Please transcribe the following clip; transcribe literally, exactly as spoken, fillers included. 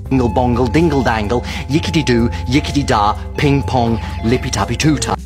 Dingle bongle, dingle dangle, yickety doo, yickety da, ping pong, lippy tappy toota.